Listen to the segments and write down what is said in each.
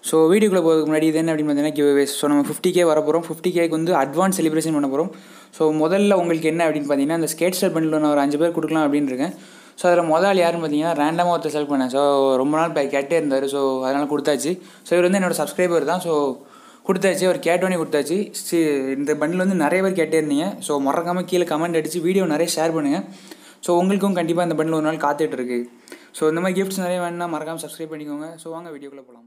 So வீடியோக்குள்ளே போகிறதுக்கு முன்னாடி இது என்ன அப்படின்னு பார்த்தீங்கன்னா கிவ்அவேஸ். ஸோ நம்ம 50K வர போகிறோம். 50Kக்கு வந்து அட்வான்ஸ் செலிப்ரேஷன் பண்ண போகிறோம். ஸோ முதல்ல உங்களுக்கு என்ன அப்படின்னு பார்த்தீங்கன்னா இந்த ஸ்கேட் ஸ்டார் பண்ணில் நான் ஒரு 5 பேர் கொடுக்கலாம் அப்படின்னு இருக்கேன். ஸோ அதில் முதல் யாருன்னு பார்த்தீங்கன்னா ரேண்டமாக ஒருத்தர் செலக்ட் பண்ணேன். ஸோ ரொம்ப நாள் கேட்டே இருந்தார். ஸோ அதனால் கொடுத்தாச்சு. ஸோ இவர் வந்து என்னோடய சப்ஸ்கிரைபர் தான். ஸோ கொடுத்தாச்சு, அவர் கேட்டோன்னே கொடுத்தாச்சு. இந்த பண்டில் வந்து நிறைய பேர் கேட்டே இருந்தீங்க. ஸோ மறக்காமல் கீழே கமெண்ட் அடித்து வீடியோ நிறைய ஷேர் பண்ணுங்கள். ஸோ உங்களுக்கும் கண்டிப்பாக இந்த பண்டில் ஒரு நாள் காத்துட்ருக்கு. ஸோ இந்த மாதிரி கிஃப்ட்ஸ் நிறைய வேணுன்னா மறக்காமல் சப்ஸ்கிரைப் பண்ணிக்கோங்க. ஸோ வாங்க வீடியோக்குள்ளே போகலாம்.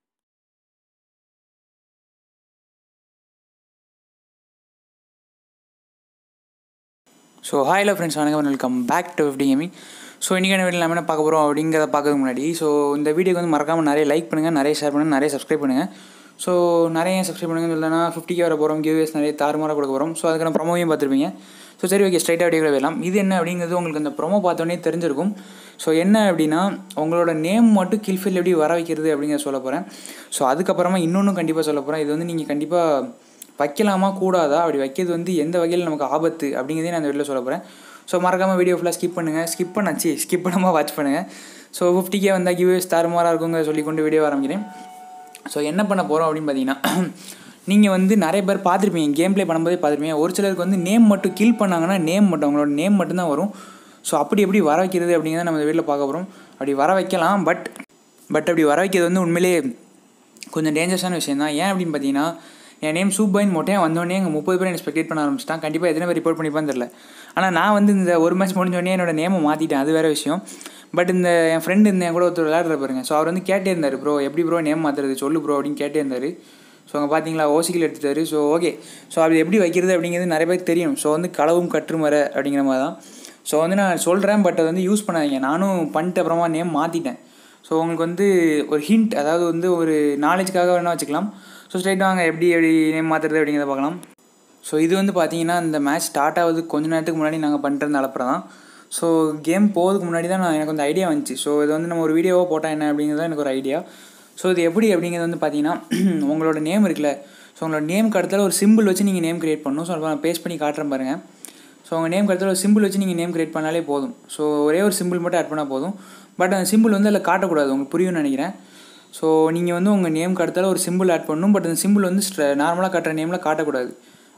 ஸோ ஹலோ ஃப்ரெண்ட்ஸ், வணக்கம், welcome back to 50 gaming. So இன்றைக்கான வீடியோ நம்ம என்ன பார்க்க போகிறோம் அப்படிங்கிறத பார்க்கறதுக்கு முன்னாடி ஸோ இந்த வீடியோக்கு வந்து மறக்காமல் நிறைய லைக் பண்ணுங்கள், நிறைய ஷேர் பண்ணுங்கள், நிறைய சப்ஸ்கிரைப் பண்ணுங்கள். ஸோ நிறைய சப்ஸ்கிரைப் பண்ணுங்கன்னு சொல்லலைன்னா 50K வர போகிறோம். கிவ்அவேஸ் நிறைய தாறுமாறாக கொடுக்க போகிறோம். ஸோ அதுக்கான ப்ரொமோவையும் பார்த்துருப்பீங்க. ஸோ சரி, ஓகே, ஸ்ட்ரைட்டாக வீடியோவில் வரலாம். இது என்ன அப்படிங்கிறது உங்களுக்கு அந்த ப்ரொமோ பார்த்தோன்னே தெரிஞ்சிருக்கும். ஸோ என்ன அப்படின்னா உங்களோட நேம் மட்டும் கில்ஃபில் எப்படி வர வைக்கிறது அப்படிங்கிறத சொல்ல போகிறேன். ஸோ அதுக்கப்புறமா இன்னொன்றும் கண்டிப்பாக சொல்ல போகிறேன். இது வந்து நீங்கள் கண்டிப்பாக வைக்கலாமா கூடாதா, அப்படி வைக்கிறது வந்து எந்த வகையில் நமக்கு ஆபத்து அப்படிங்கிறதே நான் அந்த வீடியோவில் சொல்ல போகிறேன். ஸோ மறக்காமல் வீடியோ ஃபுல்லாக ஸ்கிப் பண்ணுங்கள். ஸ்கிப் பண்ணாமல் வாட்ச் பண்ணுங்கள். ஸோ 50K வந்தால் கிவ்அவேஸ் தாறுமாறாக இருக்குங்க சொல்லிக்கொண்டு வீடியோ ஆரம்பிக்கிறேன். ஸோ என்ன பண்ண போகிறோம் அப்படின்னு பார்த்தீங்கன்னா நீங்கள் வந்து நிறைய பேர் பார்த்துருப்பீங்க, கேம் ப்ளே பண்ணும்போதே பார்த்துருப்பீங்க. ஒரு சிலருக்கு வந்து நேம் மட்டும் கில் பண்ணாங்கன்னா நேம் மட்டும் அவங்களோட நேம் மட்டும்தான் வரும். ஸோ அப்படி எப்படி வர வைக்கிறது அப்படிங்கிறத நம்ம வீட்டில் பார்க்க போகிறோம். அப்படி வர வைக்கலாம். பட் அப்படி வர வைக்கிறது வந்து உண்மையிலே கொஞ்சம் டேஞ்சரஸான விஷயம் தான். ஏன் அப்படின்னு பார்த்தீங்கன்னா என் நேம் சூப்பாயின் மொட்டையாக வந்தோடனே எங்கள் 30 பேர் எனக்கு ஸ்பெக்டேட் பண்ண ஆரம்பிச்சிட்டான். கண்டிப்பாக எத்தனை பேர் ரிப்போர்ட் பண்ணிப்பான்னு தெரியல. ஆனால் நான் வந்து இந்த ஒரு மேட்ச் முடிஞ்சோடனே என்னோட நேமை மாற்றிட்டேன், அது வேறு விஷயம். பட் இந்த என் ஃப்ரெண்டு என் கூட ஒருத்தர் விளையாடுற பாருங்க. ஸோ அவர் வந்து கேட்டே இருந்தார், ப்ரோ எப்படி ப்ரோ நேம் மாற்றுறது சொல்லு ப்ரோ அப்படின்னு கேட்டே இருந்தார். ஸோ அங்கே பார்த்தீங்களா ஓசிக்கில் எடுத்துட்டார். ஸோ ஓகே, ஸோ அது எப்படி வைக்கிறது அப்படிங்கிறது நிறைய பேருக்கு தெரியும். ஸோ வந்து களவும் கற்றுமர அப்படிங்கிற மாதிரி தான். ஸோ வந்து நான் சொல்கிறேன், பட் அதை வந்து யூஸ் பண்ணாதீங்க. நானும் பண்ணிட்டு அப்புறமா நேம் மாற்றிட்டேன். ஸோ உங்களுக்கு வந்து ஒரு ஹிண்ட், அதாவது வந்து ஒரு நாலேஜுக்காக வேணால் வச்சுக்கலாம். ஸோ ஸ்ட்ரைட்டாக வாங்க எப்படி நேம் மாற்றுறது அப்படிங்கிறத பார்க்கலாம். ஸோ இது வந்து பார்த்தீங்கன்னா இந்த மேட்ச் ஸ்டார்ட் ஆகுது கொஞ்ச நேரத்துக்கு முன்னாடி நாங்கள் பண்ணுறது அலப்புறம் தான். ஸோ கேம் போகிறதுக்கு முன்னாடி தான் எனக்கு வந்து ஐடியா வந்துச்சு. ஸோ இது வந்து நம்ம ஒரு வீடியோவாக போட்டால் என்ன அப்படிங்கிறது எனக்கு ஒரு ஐடியா. ஸோ இது எப்படி அப்படிங்கிறது வந்து பார்த்தீங்கன்னா உங்களோட நேம் இருக்குல்ல, ஸோ உங்களோட நேம் கடத்தில் ஒரு சிம்பிள் வச்சு நீங்கள் நேம் க்ரியேட் பண்ணணும். ஸோ நான் பேஸ்ட் பண்ணி காட்டுறேன் பாருங்கள். ஸோ உங்கள் நேம் கடத்தில் ஒரு சிம்பிள் வச்சு நீங்கள் நேம் க்ரியேட் பண்ணாலே போதும். ஸோ ஒரே ஒரு சிம்பிள் மட்டும் ஆட் பண்ணால் போதும். பட் அந்த சிம்பிள் வந்து அதில் காட்டக்கூடாது, உங்களுக்கு புரியும்னு நினைக்கிறேன். ஸோ நீங்கள் வந்து உங்கள் நேம் கடத்தால் ஒரு சிம்பிள் ஆட் பண்ணணும். பட் அந்த சிம்பிள் வந்து நார்மலாக காட்டுற நேமில் காட்டக்கூடாது.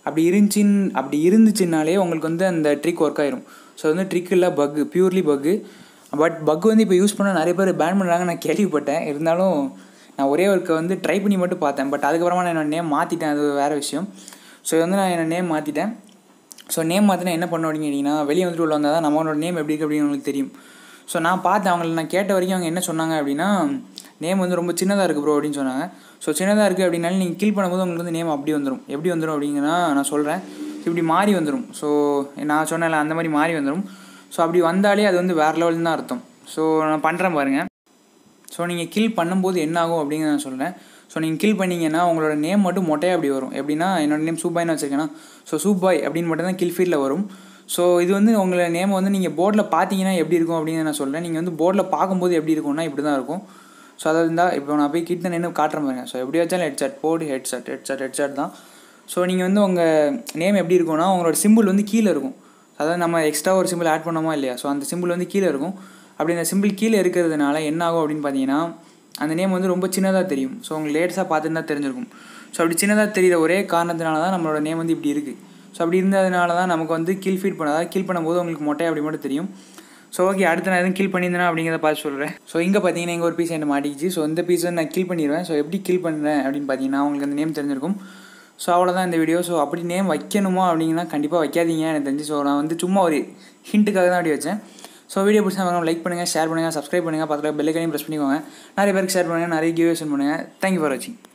அப்படி இருந்துச்சுன்னாலே உங்களுக்கு வந்து அந்த ட்ரிக் ஒர்க் ஆயிரும். ஸோ வந்து ட்ரிக் இல்லை, பக்கு, பியூர்லி பக்கு. பட் பக் வந்து இப்போ யூஸ் பண்ண நிறைய பேர் பேன் பண்ணுறாங்க நான் கேள்விப்பட்டேன். இருந்தாலும் நான் ஒரே ஒர்க்கை வந்து ட்ரை பண்ணி மட்டும் பார்த்தேன். பட் அதுக்கப்புறமா நான் என்னோடய நேம் மாற்றிட்டேன், அது வேறு விஷயம். ஸோ வந்து நான் என்னோடய நேம் மாற்றிட்டேன். ஸோ நேம் மாற்றினா என்ன பண்ண அப்படின்னு கேட்டிங்கன்னா வெளியே வந்துட்டு உள்ள வந்தால் தான் நம்மளோட நேம் எப்படி இருக்குது அப்படின்னு உங்களுக்கு தெரியும். ஸோ நான் பார்த்தேன், அவங்களை நான் கேட்ட வரைக்கும் அவங்க என்ன சொன்னாங்க அப்படின்னா நேம் வந்து ரொம்ப சின்னதாக இருக்குது ப்ரோ அப்படின்னு சொன்னாங்க. ஸோ சின்னதாக இருக்குது அப்படின்னாலும் நீங்கள் கில் பண்ணும்போது உங்களுக்கு வந்து நேம் அப்படி வந்துடும். எப்படி வந்துடும் அப்படிங்கன்னா நான் சொல்கிறேன். இப்படி மாறி வந்துடும். ஸோ நான் சொன்னேன்ல அந்த மாதிரி மாறி வந்துடும். ஸோ அப்படி வந்தாலே அது வந்து வேறு லெவல் தான் அர்த்தம். ஸோ நான் பண்ணுறேன் பாருங்கள். ஸோ நீங்கள் கில் பண்ணும்போது என்ன ஆகும் அப்படிங்கிறத நான் சொல்கிறேன். ஸோ நீங்கள் கில் பண்ணிங்கன்னா உங்களோட நேம் மட்டும் மொட்டையாக அப்படி வரும். எப்படின்னா என்னோடய நேம் சூப்பாயின்னு வச்சுருக்கேன்னா ஸோ சூப்பாய் அப்படின்னு மட்டும் தான் கில் ஃபீல்டில் வரும். ஸோ இது வந்து உங்களை நேம் வந்து நீங்கள் போர்டில் பார்த்தீங்கன்னா எப்படி இருக்கும் அப்படின்னு நான் சொல்கிறேன். நீங்கள் வந்து போர்டில் பார்க்கும்போது எப்படி இருக்கும்னா இப்படி தான் இருக்கும். ஸோ அதாவது இருந்தால் இப்போ நான் போய் கிட்ட நின்று காட்டுறேன் பாருங்க. ஸோ எப்படி வச்சாலும் ஹெட்செட் போடு, ஹெட்செட் தான். ஸோ நீங்கள் வந்து உங்கள் நேம் எப்படி இருக்கும்னா உங்களோட சிம்பிள் வந்து கீழே இருக்கும். அதாவது நம்ம எக்ஸ்ட்ரா ஒரு சிம்பிள் ஆட் பண்ணோமா இல்லையா, ஸோ அந்த சிம்பிள் வந்து கீழே இருக்கும். அப்படி அந்த சிம்பிள் கீழே இருக்கிறதுனால என்ன ஆகும் அப்படின்னு பார்த்தீங்கன்னா அந்த நேம் வந்து ரொம்ப சின்னதாக தெரியும். ஸோ உங்களுக்கு லேட்ஸாக பார்த்துருந்தா தெரிஞ்சிருக்கும். ஸோ அப்படி சின்னதாக தெரிகிற ஒரே காரணத்தினால தான் நம்மளோட நேம் வந்து இப்படி இருக்குது. ஸோ அப்படி இருந்ததுனால தான் நமக்கு வந்து கில் பண்ணும்போது உங்களுக்கு மொட்டை அப்படி மட்டும் தெரியும். ஸோ ஓகே, அடுத்து நான் எதுவும் கில் பண்ணியிருந்தேன் அப்படிங்கிறத பார்த்து சொல்கிறேன். ஸோ இங்கே பார்த்தீங்கன்னா இங்கே ஒரு பீஸ் என்ன மாட்டிக்கிச்சு. ஸோ இந்த பீஸ் வந்து நான் கில் பண்ணிடுவேன். ஸோ எப்படி கில் பண்ணுறேன் அப்படின்னு பார்த்தீங்கன்னா உங்களுக்கு அந்த நேம் தெரிஞ்சிருக்கும். ஸோ அவ்வளோதான் இந்த வீடியோ. ஸோ அப்படி நேம் வைக்கணுமா அப்படிங்கன்னா கண்டிப்பாக வைக்காதீங்க எனக்கு தெரிஞ்சு. ஸோ நான் வந்து சும்மா ஒரு ஹிண்ட்டுக்காக தான் அப்படி வச்சேன். ஸோ வீடியோ பிடிச்சா லைக் பண்ணுங்கள், ஷேர் பண்ணுங்கள், சப்ஸ்கிரைப் பண்ணுங்கள், பக்கத்தில் பெல் ஐக்கானையும் ப்ரெஸ் பண்ணிக்கோங்க. நிறைய பேருக்கு ஷேர் பண்ணுங்கள், நிறைய கிவ்அவேஸ் பண்ணுங்கள். தேங்க்யூ ஃபார் வாட்சிங்.